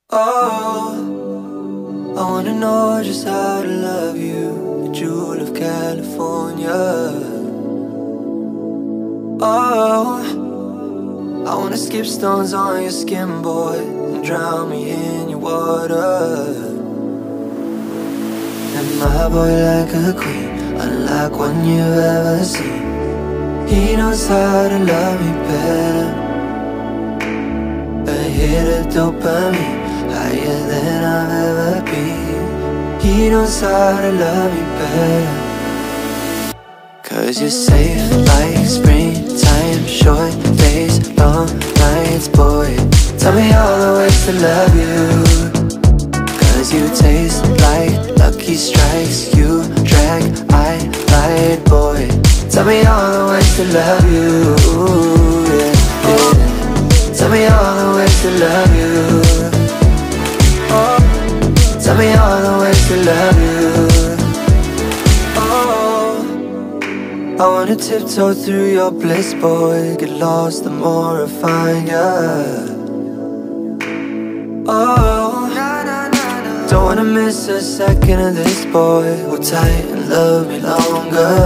Oh, I wanna know just how to love you, the jewel of California. Oh, I wanna skip stones on your skin, boy, and drown me in your water. And my boy like a queen, unlike one you've ever seen. He knows how to love me better. A hit of dopamine, higher than I've ever been. He knows how to love me better. 'Cause you're safe like springtime, short days, long nights, boy. Tell me all the ways to love you. 'Cause you taste like lucky strikes, you drag, I lied, boy. Tell me all the ways to love you, yeah, yeah. Tell me all the ways to love you. Oh, tell me all the ways to love you. Oh, I wanna tiptoe through your bliss, boy. Get lost the more I find ya. Oh, don't wanna miss a second of this, boy. Hold tight and love me longer.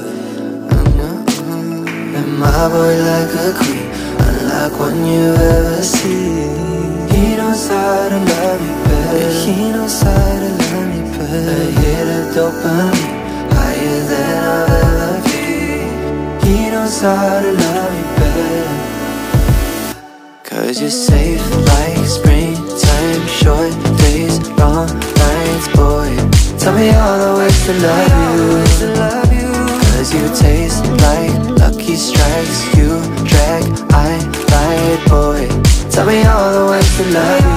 And my boy like a queen, unlike one you've ever seen. He knows how to love me better. He knows how to love me better. A hit of dopamine, higher than I've ever been. He knows how to love me better. 'Cause you're safe like springtime, short days, long nights, boy. Tell me all the ways to love you. 'Cause you taste like lucky strikes, you drag, I lied, boy. Tell me all the ways to love you.